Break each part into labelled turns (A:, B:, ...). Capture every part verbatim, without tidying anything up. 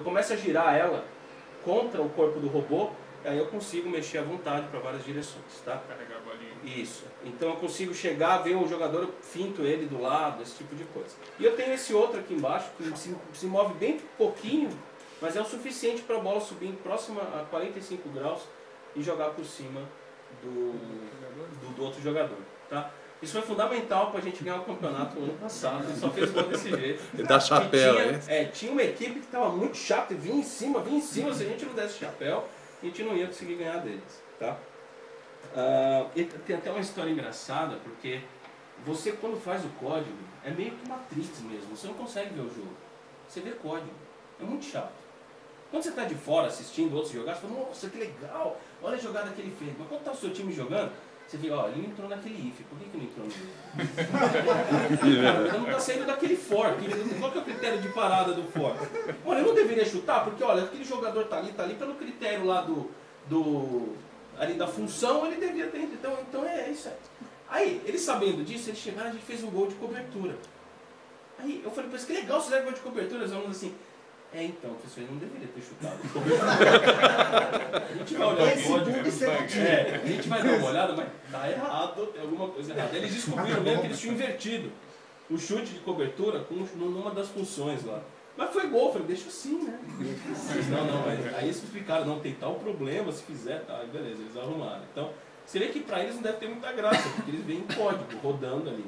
A: eu começo a girar ela contra o corpo do robô, aí eu consigo mexer à vontade para várias direções, tá?
B: Carregar a bolinha.
A: Isso. Então eu consigo chegar, ver o jogador, eu finto ele do lado, esse tipo de coisa. E eu tenho esse outro aqui embaixo, que se, se move bem pouquinho, mas é o suficiente para a bola subir próxima a quarenta e cinco graus e jogar por cima do, do, do outro jogador, tá? Isso foi fundamental para a gente ganhar o campeonato no ano passado. A gente só fez o gol desse jeito.
C: E dá chapéu,
A: tinha,
C: hein?
A: é, tinha uma equipe que estava muito chata, vinha em cima, vinha em cima. Se a gente não desse chapéu, a gente não ia conseguir ganhar deles, tá? Uh, e tem até uma história engraçada, porque você, quando faz o código, é meio que Matrix mesmo. Você não consegue ver o jogo. Você vê código. É muito chato. Quando você está de fora assistindo outros jogar, você fala, nossa, que legal, olha a jogada que ele fez. Mas quando está o seu time jogando, você fica, ó, ele entrou naquele if, por que, que não entrou no if? Ele não está saindo daquele for. Qual que é o critério de parada do for? Olha, eu não deveria chutar, porque olha, aquele jogador está ali, está ali, pelo critério lá do, do, ali da função, ele devia ter. Então, então é isso aí. Aí, eles sabendo disso, eles chegaram e a gente fez um gol de cobertura. Aí eu falei, pô, que legal, você fizeram gol de cobertura, os alunos assim. É, então, professor, ele não deveria ter chutado. A gente vai olhar o código, é, a gente vai dar uma olhada, mas tá errado, tem alguma coisa errada. Eles descobriram mesmo que eles tinham invertido o chute de cobertura com numa das funções lá. Mas foi gol, eu falei, deixa assim, né? Não, não, mas aí eles explicaram, não, tem tal problema, se fizer, tá, beleza, eles arrumaram. Então, você vê que pra eles não deve ter muita graça, porque eles veem em código, rodando ali.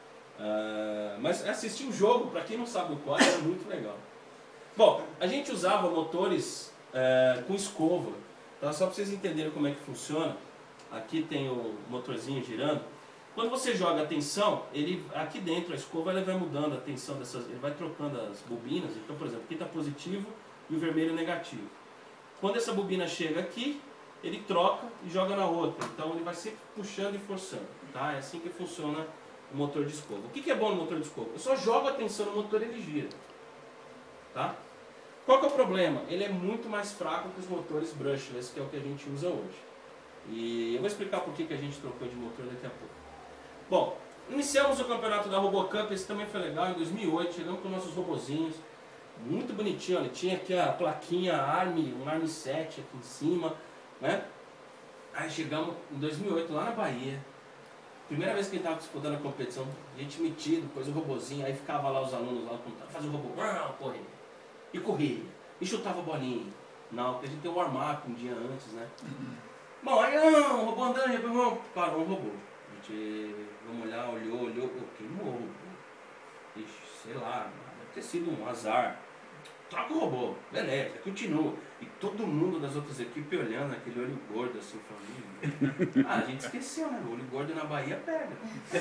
A: Uh, mas assistir o jogo, pra quem não sabe o código, é muito legal. Bom, a gente usava motores é, com escova, tá? Só para vocês entenderem como é que funciona. Aqui tem o motorzinho girando. Quando você joga a tensão, ele, aqui dentro a escova ele vai mudando a tensão dessas, ele vai trocando as bobinas. Então, por exemplo, aqui está positivo e o vermelho é negativo. Quando essa bobina chega aqui, ele troca e joga na outra. Então ele vai sempre puxando e forçando, tá? É assim que funciona o motor de escova. O que, que é bom no motor de escova? Eu só jogo a tensão no motor e ele gira. Tá? Qual que é o problema? Ele é muito mais fraco que os motores brushless, que é o que a gente usa hoje. E eu vou explicar por que, que a gente trocou de motor daqui a pouco. Bom, iniciamos o campeonato da RoboCup, esse também foi legal, em dois mil e oito, chegamos com nossos robozinhos, muito bonitinho, olha, tinha aqui a plaquinha ARM, um ARM sete aqui em cima, né? Aí chegamos em dois mil e oito lá na Bahia, primeira vez que a gente estava disputando a competição, gente metido, depois o robozinho, aí ficava lá os alunos lá, fazia o robô, correr, e corria, e chutava a bolinha. Não, porque a gente tem o warm-up um dia antes, né? Uhum. Bom, aí não, o robô andando, depois parou o robô. A gente, vamos olhar, olhou, olhou, pô, queimou o robô. Ixi, sei lá, deve ter sido um azar. Troca o robô, beleza, continua. E todo mundo das outras equipes olhando aquele olho gordo assim, falando. Ah, a gente esqueceu, né? O olho gordo na Bahia pega.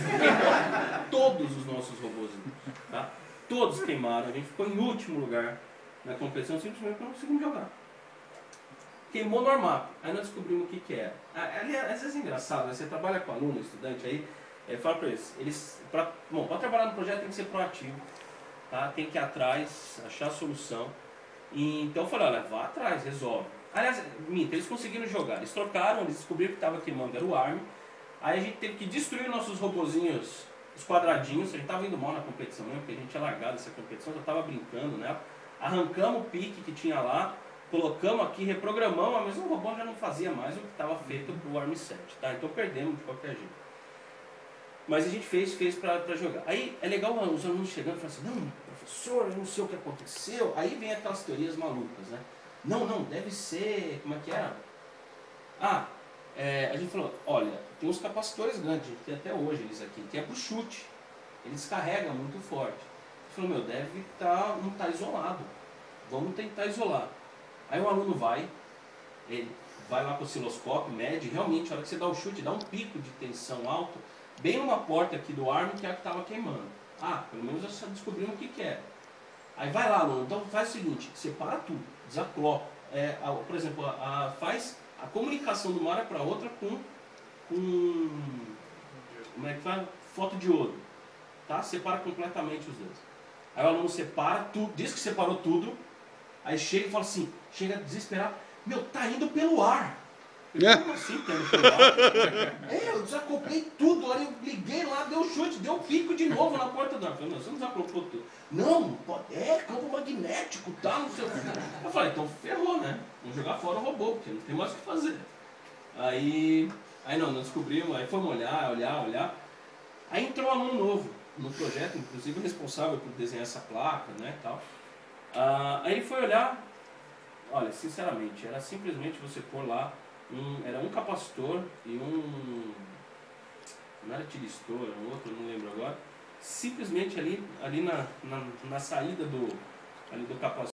A: Todos os nossos robôs, tá? Todos queimaram, a gente ficou em último lugar na competição, simplesmente porque não conseguimos jogar. Queimou no armap, aí nós descobrimos o que que era. Aliás, às vezes é engraçado, né? Você trabalha com aluno, estudante aí, é, fala para eles, eles pra, bom, para trabalhar no projeto tem que ser proativo, tá? Tem que ir atrás, achar a solução. E, então eu falei, olha, vá atrás, resolve. Aliás, minta, eles conseguiram jogar, eles trocaram, eles descobriram que estava queimando, era o ARM. Aí a gente teve que destruir nossos robozinhos, os quadradinhos, a gente estava indo mal na competição, né? Porque a gente tinha largado essa competição, já estava brincando, né? Arrancamos o pique que tinha lá, colocamos aqui, reprogramamos, mas o robô já não fazia mais o que estava feito para o ARM sete, tá? Então perdemos de qualquer jeito. Mas a gente fez, fez para jogar. Aí é legal os alunos chegando e falando assim, não, professor, eu não sei o que aconteceu. Aí vem aquelas teorias malucas, né? Não, não, deve ser, como é que era? Ah, é, a gente falou, olha, tem uns capacitores grandes, a gente tem até hoje eles aqui, que é para o chute. Ele descarrega muito forte. Ele falou, meu, deve tá, não estar tá isolado. Vamos tentar isolar. Aí o aluno vai, ele vai lá com o osciloscópio, mede, realmente, a hora que você dá o chute, dá um pico de tensão alto, bem numa porta aqui do ARM, que é a que estava queimando. Ah, pelo menos já descobrimos o que que é. Aí vai lá, aluno, então faz o seguinte, separa tudo, desaclopa. É, a, por exemplo, a, a, faz a comunicação de uma área para outra com, com como é que faz? Fotodiodo. Tá? Separa completamente os dedos. Aí o aluno separa tudo, diz que separou tudo, aí chega e fala assim, chega desesperado, meu, tá indo pelo ar. Eu, como assim tá indo pelo ar? É, eu desacoplei tudo, aí eu liguei lá, deu chute, deu pico de novo na porta do ar. Eu falei, você não desacoplou tudo. Não, pode, é campo magnético, tá, não sei o que. Eu falei, então ferrou, né? Vamos jogar fora o robô, porque não tem mais o que fazer. Aí, aí não, não descobrimos, aí fomos olhar, olhar, olhar. Aí entrou um aluno novo no projeto, inclusive responsável por desenhar essa placa, né, tal. Ah, aí ele foi olhar, olha, sinceramente, era simplesmente você pôr lá, um, era um capacitor e um, não era tiristor, era um outro, não lembro agora, simplesmente ali, ali na, na, na saída do, ali do capacitor,